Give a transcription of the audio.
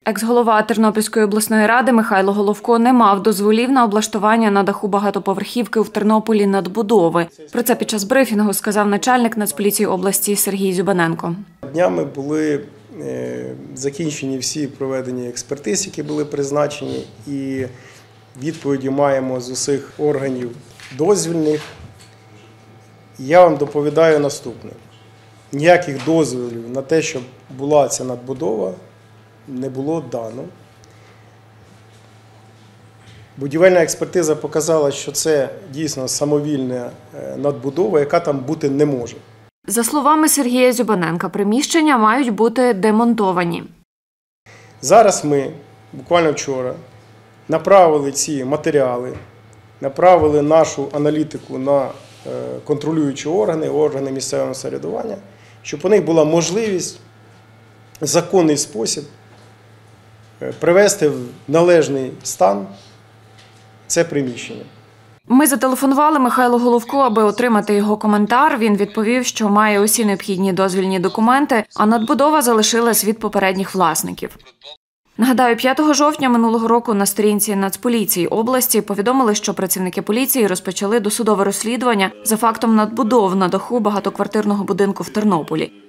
Екс-голова Тернопільської обласної ради Михайло Головко не мав дозволів на облаштування на даху багатоповерхівки в Тернополі надбудови. Про це під час брифінгу сказав начальник Нацполіції області Сергій Зюбаненко. Днями були закінчені всі проведені експертиз, які були призначені, і відповіді маємо з усіх органів дозвільних. Я вам доповідаю наступне. Ніяких дозволів на те, щоб була ця надбудова, не було дано. Будівельна експертиза показала, що це дійсно самовільна надбудова, яка там бути не може. За словами Сергія Зюбаненка, приміщення мають бути демонтовані. Зараз ми, буквально вчора, направили ці матеріали, направили нашу аналітику на контролюючі органи місцевого самоврядування, щоб у них була можливість в законний спосіб привести в належний стан це приміщення. Ми зателефонували Михайлу Головку, аби отримати його коментар. Він відповів, що має усі необхідні дозвільні документи, а надбудова залишилась від попередніх власників. Нагадаю, 5 жовтня минулого року на сторінці Нацполіції області повідомили, що працівники поліції розпочали досудове розслідування за фактом надбудов на даху багатоквартирного будинку в Тернополі.